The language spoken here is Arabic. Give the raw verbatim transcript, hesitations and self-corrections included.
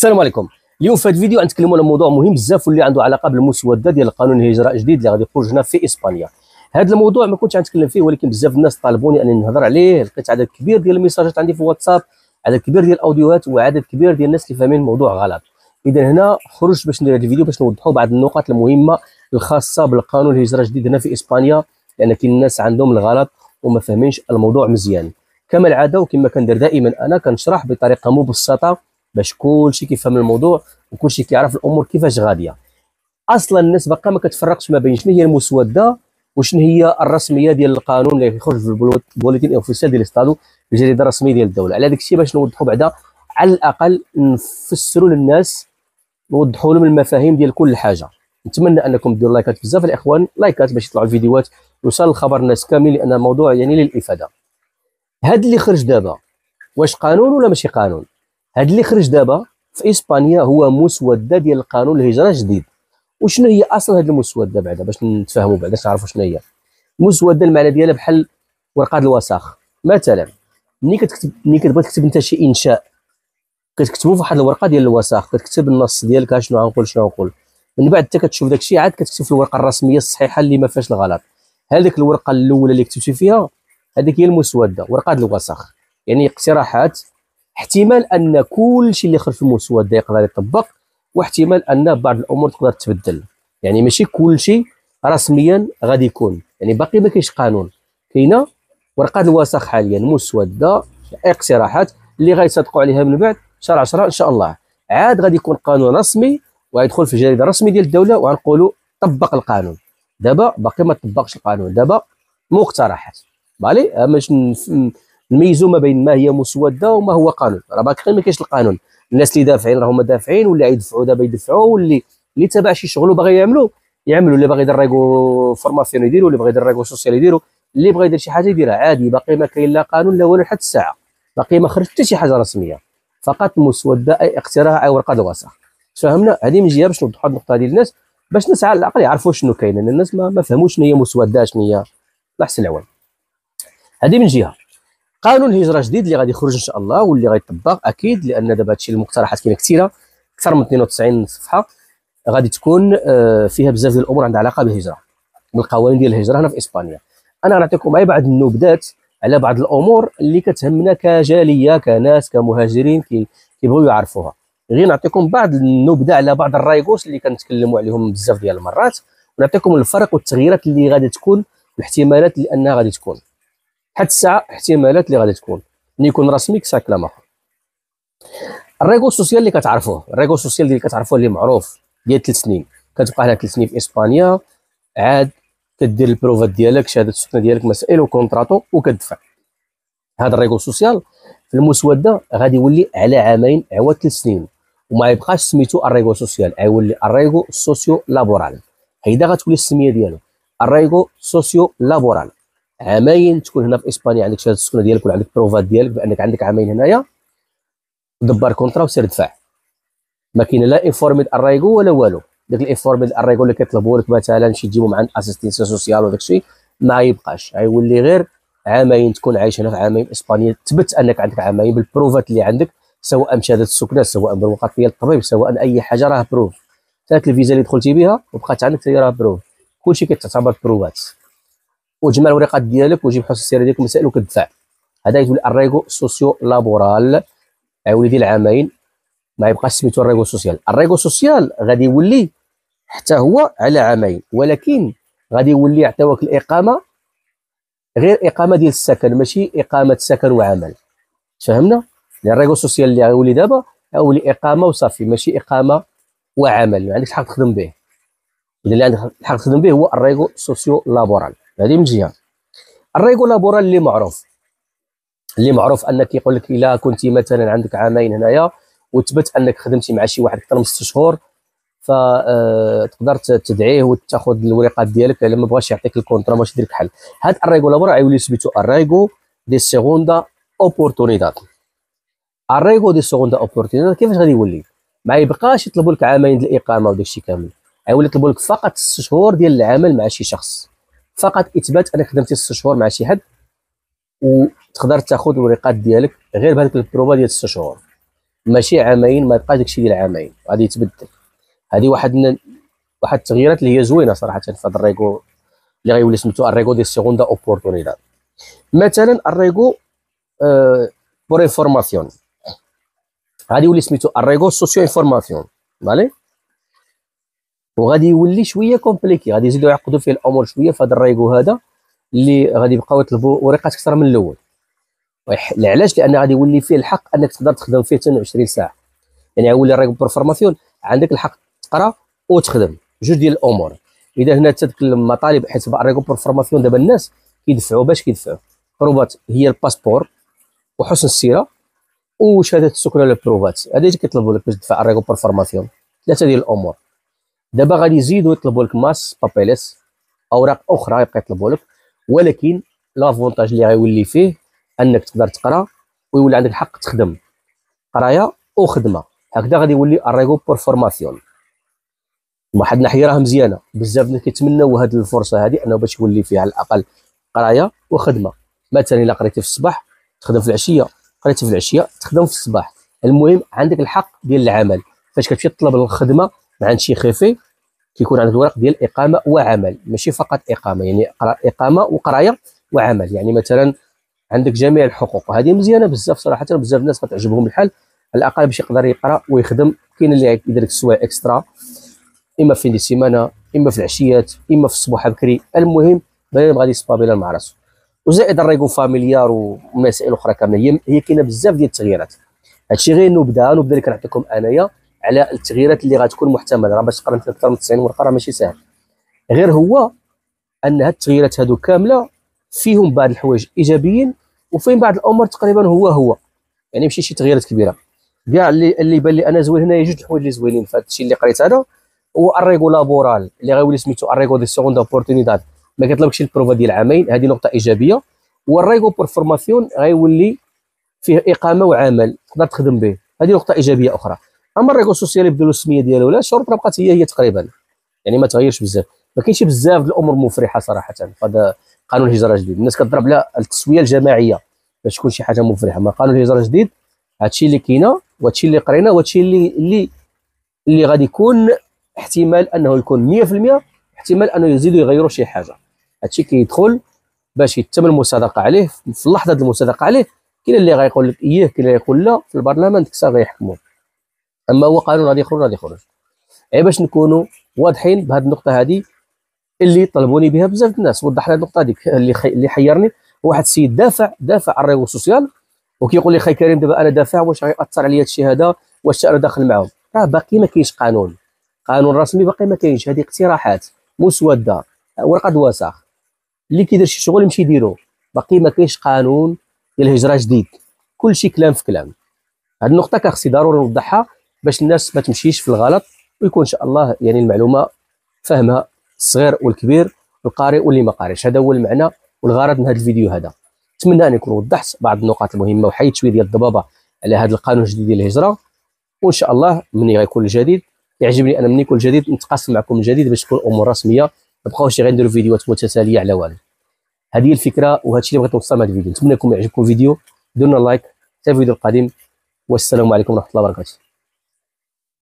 السلام عليكم. اليوم في هذا الفيديو غنتكلموا على موضوع مهم بزاف واللي عنده علاقه بالمسوده ديال قانون الهجره الجديد اللي غادي يخرج هنا في اسبانيا. هذا الموضوع ما كنتش غنتكلم فيه، ولكن بزاف الناس طالبوني انني نهضر عليه. لقيت عدد كبير ديال الميساجات عندي في الواتساب، عدد كبير ديال الاوديوهات، وعدد كبير ديال الناس اللي فاهمين الموضوع غلط. اذا هنا خرجت باش ندير هذا الفيديو باش نوضحوا بعض النقاط المهمه الخاصه بالقانون الهجره الجديد هنا في اسبانيا، لان كاين الناس عندهم الغلط وما فاهمينش الموضوع مزيان. كما العاده وكما كندير دائما انا كنشرح بطريقه مبسطه باش كلشي كيفهم الموضوع وكلشي كيعرف الامور كيفاش غاديه. اصلا الناس باقا ما كتفرقش ما بين شنو هي المسوده وشنو هي الرسميه ديال القانون اللي كيخرج في البوليتين اوفيسيال ديال الاستادو، الجريده الرسميه ديال الدوله. على داك الشيء باش نوضحوا بعدا على الاقل نفسروا للناس، نوضحوا لهم المفاهيم ديال كل حاجه. نتمنى انكم ديروا لايكات بزاف الاخوان، لايكات باش يطلعوا الفيديوهات يوصل الخبر الناس كاملين، لان الموضوع يعني للافاده. هذا اللي خرج دابا واش قانون ولا ماشي قانون؟ هذا اللي خرج دابا في اسبانيا هو مسوده ديال القانون الهجره الجديد. وشنو هي اصلا هذه المسوده بعدا باش نتفاهموا بعدا نعرفوا شنو هي المسوده؟ المعنى ديالها بحال ورقه الوثائق. مثلا ملي كتكتب ملي كتبغي تكتب انت شي انشاء كتكتبوا في واحد الورقه ديال الوثائق، كتكتب النص ديالك شنو غنقول شنو غنقول، من بعد حتى كتشوف داك الشيء عاد كتكتب في الورقه الرسميه الصحيحه اللي ما فيهاش الغلط. هذيك الورقه الاولى اللي كتبتي فيها هذيك هي المسوده، ورقه الوثائق. يعني اقتراحات، احتمال ان كل شيء اللي خرج في المسوده يقدر يطبق، واحتمال ان بعض الامور تقدر تبدل. يعني ماشي كل شيء رسميا غادي يكون، يعني باقي ما كاينش قانون، كاينه ورقه الوثائق حاليا، مسوده اقتراحات اللي غيصدقوا عليها من بعد شهر عشرة ان شاء الله. عاد غادي يكون قانون رسمي وغيدخل في الجريده الرسميه ديال الدوله وغنقولوا طبق القانون. دابا باقي ما طبقش القانون، دابا مقترحات. بالي باش نميزوا ما بين ما هي مسوده وما هو قانون. راه باقي ما كاينش القانون، الناس اللي دافعين راهم دافعين، واللي غيدفعوا دابا يدفعوا، واللي اللي تابع شي شغل وباغي يعملوا يعملوا، اللي باغي يدير ريغو فورماسيون يديروا، اللي باغي يدير ريغو سوسيال يديروا، اللي بغى يدير شي حاجه يديرها عادي. باقي ما كاين لا قانون لا والو لحد الساعه، باقي ما خرج حتى شي حاجه رسميه، فقط مسوده اي اقتراح اي ورقه الوثائق. فهمنا؟ هذه من جهه باش نوضحوا هذه النقطه ديال الناس، باش الناس على الاقل يعرفوا شنو كاين، لان الناس ما, ما فهموش شنو هي مسوده، شنو هي احسن العوام. هذه من جهه. قانون الهجره الجديد اللي غادي يخرج ان شاء الله واللي غيطبق اكيد، لان دابا هادشي المقترحات كاينه كثيره، اكثر من اثنين وتسعين صفحه غادي تكون فيها بزاف ديال الامور عندها علاقه بالهجره، بالقوانين ديال الهجره هنا في اسبانيا. انا غنعطيكم غير بعض النبذات على بعض الامور اللي كتهمنا كجاليه، كناس كمهاجرين كيبغيو يعرفوها. غير نعطيكم بعض النبذه على بعض الرايغوس اللي كنتكلموا عليهم بزاف ديال المرات، ونعطيكم الفرق والتغييرات اللي غادي تكون، الاحتمالات اللي انها غادي تكون حتى الساعه، احتمالات اللي غادي تكون ملي يكون رسمي كسا كلام اخر. الريغو سوسيال اللي كتعرفوه، الريغو سوسيال اللي كتعرفوه اللي معروف ديال ثلاث سنين، كتبقى هنا ثلاث سنين في اسبانيا، عاد كدير البروفات ديالك، شهاده السكنه ديالك، مسائل وكونطراتو وكتدفع. هذا الريغو سوسيال في المسوده غادي يولي على عامين عوض ثلاث سنين، وما يبقاش سميتو الريغو سوسيال، غيولي الريغو سوسيو لابورال. هيدا غتولي السميه ديالو الريغو سوسيو لابورال. عامين تكون هنا في اسبانيا، عندك شهاده السكنه ديالك وعندك بروفات ديالك بانك عندك عامين هنايا، دبر كونطرا وسير دفع. ما كاين لا انفورميد الريغو ولا والو. داك الانفورميد الريغو اللي كيطلبوا لك مثلا شي تجيبو مع الاسيستنسيا سوسيال وداك الشيء ما يبقاش، غيولي غير عامين تكون عايش هنا في عامين اسبانيا، تثبت انك عندك عامين بالبروفات اللي عندك، سواء بشهاده السكنه، سواء بروقه ديال الطبيب، سواء اي حاجه راه بروف. ثلاث الفيزا اللي دخلتي بها وبقات عندك حتى راه بروف، كلشي كيتعتبر بروفات. وجمع الورقات ديالك وجيب حصه السيره ديالك ومسائل وكتدفع. هذا يولي الريغو سوسيو لابورال، غيولي ديال عامين، ما يبقاش سميتو الريغو سوسيال. الريغو سوسيال غادي يولي حتى هو على عامين، ولكن غادي يولي يعطيوك الاقامه، غير اقامه ديال السكن، ماشي اقامه سكن وعمل. فهمنا؟ لان الريغو سوسيال اللي غيولي دابا غيولي اقامه وصافي، ماشي اقامه وعمل، ما عندكش الحق تخدم به. اذا اللي عندك الحق تخدم به هو الريغو سوسيو لابورال. هذه من جهه. الريغو لابورال اللي معروف، اللي معروف انك يقول لك الا كنتي مثلا عندك عامين هنايا وثبت انك خدمتي مع شي واحد اكثر من ست شهور، فتقدر تدعيه وتاخذ الورقات ديالك، الا ما بغاش يعطيك الكونطرا ماشي يدير لك حل. هاد الريغو لابورال غيولي سميتو الريغو دي سيغوندا اوبورتونيداد. الريغو دي سيغوندا اوبورتونيداد كيفاش غادي يولي؟ ما يبقاش يطلبوا لك عامين ديال الاقامه وداك الشيء كامل، غيولي يطلبوا لك فقط ست شهور ديال العمل مع شي شخص، فقط اثبات انك خدمتي ست شهور مع شي حد، وتقدر تاخذ الورقات ديالك غير بهذيك البروفا ديال ست شهور. ماشي عامين، ما يبقاش داكشي ديال عامين، غادي يتبدل. هذه واحد من واحد التغييرات اللي هي زوينه صراحه في هذا الريغو اللي غيولي سميتو الريغو دي سيغوندا اوبورتونيداد. مثلا الريغو آه بور انفورماسيون غادي يولي سميتو الريغو سوسيو انفورماسيون، فالي. وغادي يولي شويه كومبليكي، غادي يزيدوا يعقدوا فيه الامور شويه في هذا الريغو هذا اللي غادي يبقاو يطلبوا ورقات اكثر من الاول. علاش؟ لان غادي يولي فيه الحق انك تقدر تخدم فيه اثنين وعشرين ساعه. يعني يولي الريغو بور فورماسيون عندك الحق تقرا وتخدم، جوج ديال الامور. اذا هنا تدك المطالب، حيت الريغو بور فورماسيون دابا الناس كيدفعوا باش كيدفعوا بروفات، هي الباسبور وحسن السيره وشهاده السكن ولا البروفات، هذا اللي كيطلبوا لك باش تدفع الريغو بور فورماسيون. ثلاثه ديال الامور. دابا غادي يزيدوا يطلبوا لك ماس بابيليس، اوراق اخرى يبقى يطلبوا لك، ولكن لافونتاج اللي غيولي فيه انك تقدر تقرا ويولي عندك الحق تخدم، قرايه وخدمه. هكذا غادي يولي الريغو بور فورماسيون. واحد الناحيه راه مزيانه، بزاف الناس كيتمناو هذه الفرصه هذه انه باش يولي فيها على الاقل قرايه وخدمه. مثلا الا قريتي في الصباح تخدم في العشيه، قريتي في العشيه تخدم في الصباح. المهم عندك الحق ديال العمل. فاش كتمشي تطلب الخدمه من عند شي خيفي كيكون عندك الورق ديال اقامه وعمل، ماشي فقط اقامه، يعني اقامه وقرايه وعمل. يعني مثلا عندك جميع الحقوق، وهذه مزيانه بزاف صراحه، بزاف الناس غتعجبهم الحال على الاقل باش يقدر يقرا ويخدم. كاين اللي يدير لك السوايع اكسترا، اما في السيمانه، اما في العشيات، اما في الصباح بكري. المهم بنادم غادي يسبابيلا مع راسو. وزائد الريغو فاميليار ومسائل اخرى كامله، هي هي كاينه بزاف ديال التغييرات. هادشي غير نبدا نبدا اللي كنعطيكم انايا على التغييرات اللي غتكون محتمله. راه باش تقرا اكثر من تسعين ورقه راه ماشي ساهل. غير هو ان هاد التغييرات هادو كامله فيهم بعض الحوايج ايجابيين وفيهم بعض الامور تقريبا هو هو، يعني ماشي شي تغييرات كبيره. كاع اللي اللي بان لي انا زوين هنايا جوج الحوايج اللي زوينين في هذا الشيء اللي قريت هذا. هو الريغو لابورال اللي غيولي سميتو الريغو دي سيغوندا اوبورتونيداد، ما كيطلبكش البروفا ديال عامين، هذه نقطه ايجابيه. والريغو بور فورماسيون غيولي فيه اقامه وعمل تقدر تخدم به، هذه نقطه ايجابيه اخرى. اما الريغو سوسيال بدلوا السميه ديالو لا، الشروط راه بقات هي هي تقريبا، يعني ما تغيرش بزاف. ما كاينش بزاف الامور مفرحه صراحه في هذا قانون الهجره الجديد. الناس كتضرب على التسويه الجماعيه باش تكون شي حاجه مفرحه. ما قانون الهجره الجديد هادشي اللي كاينه وهادشي اللي قرينا وهادشي اللي اللي اللي غادي يكون احتمال انه يكون مية في المية، احتمال انه يزيدوا يغيروا شي حاجه. هادشي كيدخل باش يتم المصادقه عليه. في اللحظه ديال المصادقه عليه كاين اللي غيقول لك اييه، كاين اللي يقول لا، في البرلمان ديك الساعه غيحكموا. اما هو قانون غادي يخرج غادي يخرج. غير باش نكونوا واضحين بهذه النقطه هذه اللي طلبوني بها بزاف الناس، وضح لنا النقطه هذيك اللي خي... اللي حيرني. واحد السيد دافع دافع على الريغو سوسيال وكيقول لي خاي كريم دابا انا دافع، واش غيأثر عليا هادشي هذا؟ واش انا داخل معاهم؟ راه باقي ما كاينش قانون، قانون رسمي باقي ما كاينش. هذه اقتراحات مسوده، ورقه وساخ، اللي كيدير شي شغل يمشي يديروه. باقي ما كاينش قانون ديال الهجره جديد، كلشي كلام في كلام. هذه النقطه كخصي ضروري نوضحها باش الناس ما تمشيش في الغلط، ويكون ان شاء الله يعني المعلومه فهمها الصغير والكبير، القارئ واللي ما قاريش. هذا هو المعنى والغرض من هذا الفيديو هذا. نتمنى ان يكون وضحت بعض النقاط المهمه وحيد شويه ديال الضبابه على هذا القانون الجديد ديال الهجره. وان شاء الله ملي غيكون الجديد يعجبني انا ملي يكون الجديد نتقاسم معكم الجديد باش تكون الامور رسميه، ما نبقاوش غير نديروا فيديوهات متتاليه على والو. هذه هي الفكره وهذا الشيء اللي بغيت نوصل من هذا الفيديو. نتمنى يكون يعجبكم الفيديو، ديروا لنا لايك حتى الفيديو القادم، والسلام عليكم ورحمه الله وبركاته.